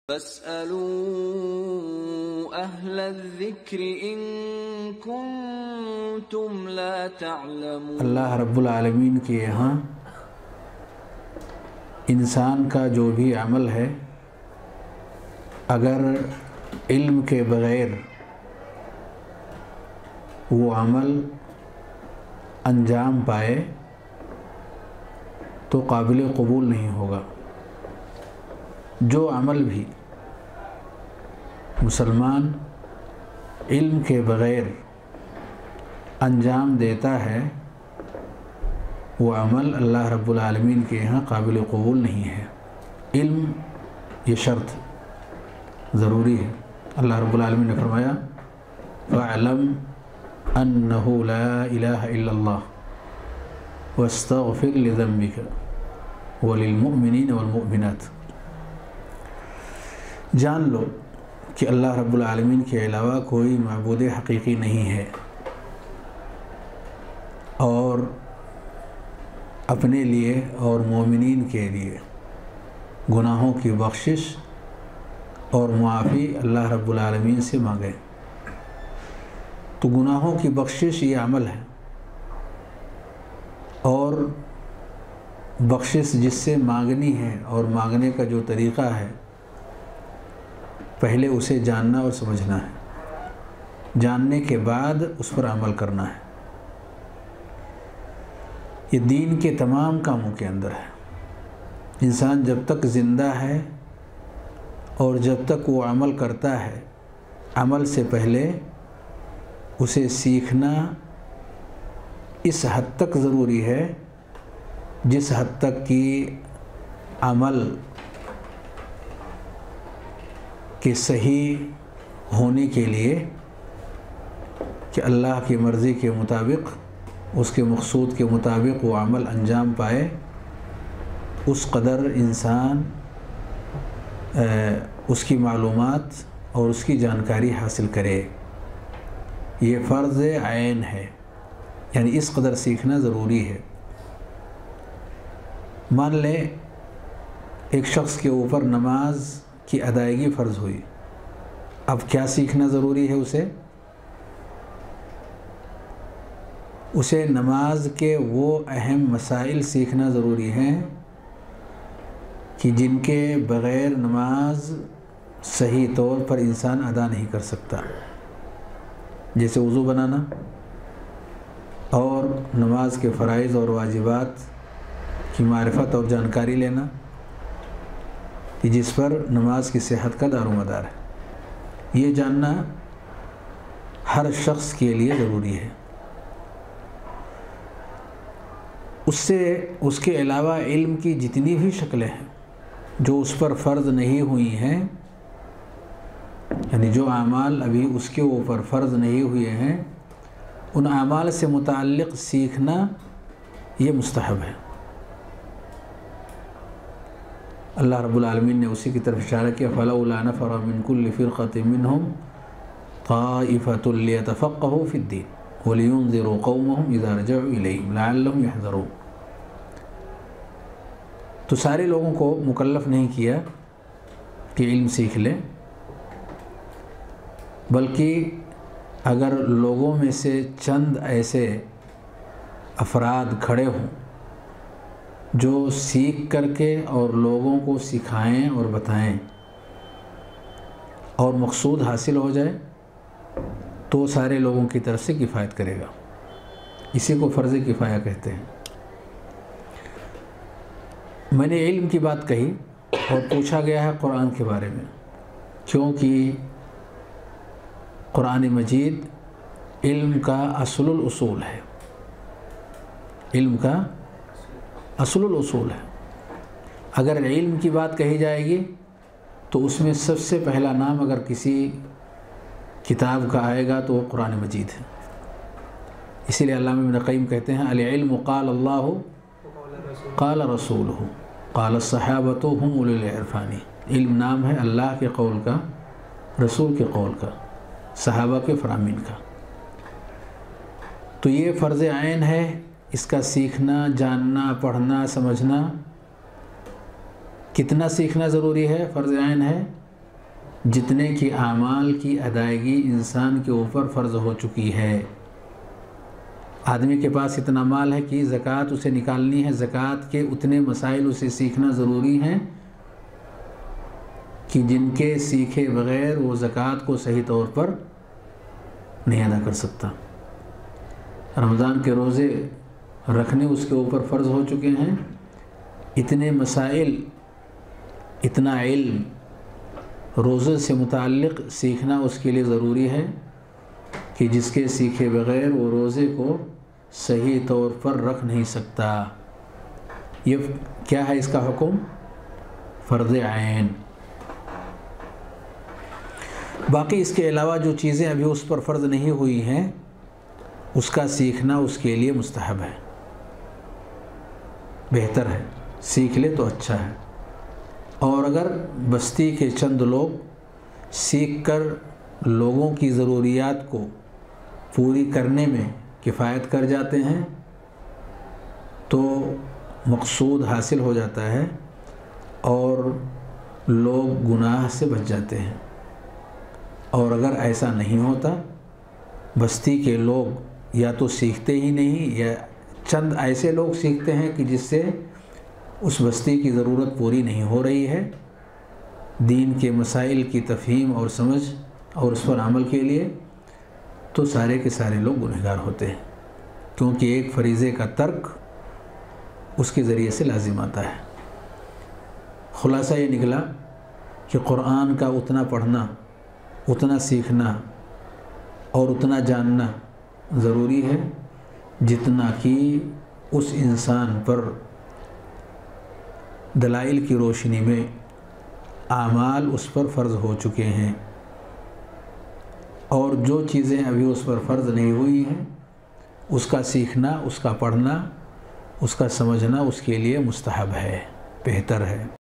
فاسألوا أهل الذکر ان کنتم لا تعلمون۔ اللہ رب العالمین کے یہاں انسان کا جو بھی عمل ہے اگر علم کے بغیر وہ عمل انجام پائے تو قابل قبول نہیں ہوگا۔ جو عمل بھی مسلمان علم کے بغیر انجام دیتا ہے وہ عمل اللہ رب العالمین کے یہاں قابل قبول نہیں ہے۔ علم یہ شرط ضروری ہے۔ اللہ رب العالمین نے فرمایا فَاعْلَمْ أَنَّهُ لَا إِلَهَ إِلَّا اللَّهُ وَاسْتَغْفِرْ لِذَنبِكَ وَلِلْمُؤْمِنِينَ وَالْمُؤْمِنَاتِ۔ جان لو کہ اللہ رب العالمین کے علاوہ کوئی معبود حقیقی نہیں ہے، اور اپنے لیے اور مومنین کے لیے گناہوں کی بخشش اور معافی اللہ رب العالمین سے مانگے۔ تو گناہوں کی بخشش یہ عمل ہے، اور بخشش جس سے مانگنی ہے اور مانگنے کا جو طریقہ ہے پہلے اسے جاننا اور سمجھنا ہے، جاننے کے بعد اس پر عمل کرنا ہے۔ یہ دین کے تمام کاموں کے اندر ہے۔ انسان جب تک زندہ ہے اور جب تک وہ عمل کرتا ہے، عمل سے پہلے اسے سیکھنا اس حد تک ضروری ہے جس حد تک کہ عمل کے صحیح ہونے کے لیے کہ اللہ کی مرضی کے مطابق، اس کے مقصود کے مطابق وہ عمل انجام پائے، اس قدر انسان اس کی معلومات اور اس کی جانکاری حاصل کرے۔ یہ فرض عین ہے، یعنی اس قدر سیکھنا ضروری ہے۔ مان لیں ایک شخص کے اوپر نماز کی ادائیگی فرض ہوئی، اب کیا سیکھنا ضروری ہے؟ اسے نماز کے وہ اہم مسائل سیکھنا ضروری ہیں کہ جن کے بغیر نماز صحیح طور پر انسان ادا نہیں کر سکتا، جیسے وضو بنانا اور نماز کے فرائض اور واجبات کی معرفت اور جانکاری لینا، کہ جس پر نماز کی صحت کا دار و مدار ہے۔ یہ جاننا ہر شخص کے لیے ضروری ہے۔ اس کے علاوہ علم کی جتنی بھی شکلیں ہیں جو اس پر فرض نہیں ہوئی ہیں، یعنی جو اعمال ابھی اس کے اوپر فرض نہیں ہوئے ہیں، ان اعمال سے متعلق سیکھنا یہ مستحب ہے۔ اللہ رب العالمین نے اسی کی طرف اشارہ کیا فَلَوْلَا نَفَرَ مِن كُلِّ فِرْقَةٍ مِّنْهُمْ طَائِفَةٌ لِيَتَفَقَّهُوا فِي الدِّينِ وَلِيُنذِرُوا قَوْمَهُمْ إِذَا رَجَعُوا إِلَيْهِمْ لَعَلَّهُمْ يَحْذَرُونَ۔ تو سارے لوگوں کو مکلف نہیں کیا کہ علم سیکھ لیں، بلکہ اگر لوگوں میں سے چند ایسے افراد کھڑے ہوں جو سیکھ کر کے اور لوگوں کو سکھائیں اور بتائیں اور مقصود حاصل ہو جائے تو سارے لوگوں کی طرف سے کفایت کرے گا۔ اسی کو فرض کفایہ کہتے ہیں۔ میں نے علم کی بات کہی اور پوچھا گیا ہے قرآن کے بارے میں، کیونکہ قرآن مجید علم کا اصل الاصول ہے، علم کا اصل الاصول ہے۔ اگر علم کی بات کہی جائے گی تو اس میں سب سے پہلا نام اگر کسی کتاب کا آئے گا تو وہ قرآن مجید ہے۔ اسی لیے علامہ ابن قیم کہتے ہیں العلم قال اللہ قال رسولہ قال الصحابۃ هم اولو العرفان۔ علم نام ہے اللہ کے قول کا، رسول کے قول کا، صحابہ کے فرامین کا۔ تو یہ فرض عین ہے، اس کا سیکھنا، جاننا، پڑھنا، سمجھنا۔ کتنا سیکھنا ضروری ہے؟ فرض عین ہے جتنے کی اعمال کی ادائیگی انسان کے اوپر فرض ہو چکی ہے۔ آدمی کے پاس اتنا مال ہے کہ زکوٰۃ اسے نکالنی ہے، زکوٰۃ کے اتنے مسائل اسے سیکھنا ضروری ہیں کہ جن کے سیکھے بغیر وہ زکوٰۃ کو صحیح طور پر نہیں ادا کر سکتا۔ رمضان کے روزے رکھنے اس کے اوپر فرض ہو چکے ہیں، اتنے مسائل، اتنا علم روزے سے متعلق سیکھنا اس کے لیے ضروری ہے کہ جس کے سیکھے بغیر وہ روزے کو صحیح طور پر رکھ نہیں سکتا۔ یہ کیا ہے اس کا حکم؟ فرض عین۔ باقی اس کے علاوہ جو چیزیں ابھی اس پر فرض نہیں ہوئی ہیں اس کا سیکھنا اس کے لیے مستحب ہے، بہتر ہے، سیکھ لے تو اچھا ہے۔ اور اگر بستی کے چند لوگ سیکھ کر لوگوں کی ضروریات کو پوری کرنے میں کفایت کر جاتے ہیں تو مقصود حاصل ہو جاتا ہے اور لوگ گناہ سے بچ جاتے ہیں۔ اور اگر ایسا نہیں ہوتا، بستی کے لوگ یا تو سیکھتے ہی نہیں یا چند ایسے لوگ سیکھتے ہیں کہ جس سے اس بستی کی ضرورت پوری نہیں ہو رہی ہے دین کے مسائل کی تفہیم اور سمجھ اور اس پر عمل کے لیے، تو سارے کے سارے لوگ گنہگار ہوتے ہیں، کیونکہ ایک فریضے کا ترک اس کے ذریعے سے لازم آتا ہے۔ خلاصہ یہ نکلا کہ قرآن کا اتنا پڑھنا، اتنا سیکھنا اور اتنا جاننا ضروری ہے جتنا کہ اس انسان پر دلائل کی روشنی میں اعمال اس پر فرض ہو چکے ہیں، اور جو چیزیں ابھی اس پر فرض نہیں ہوئی ہیں اس کا سیکھنا، اس کا پڑھنا، اس کا سمجھنا اس کے لیے مستحب ہے، بہتر ہے۔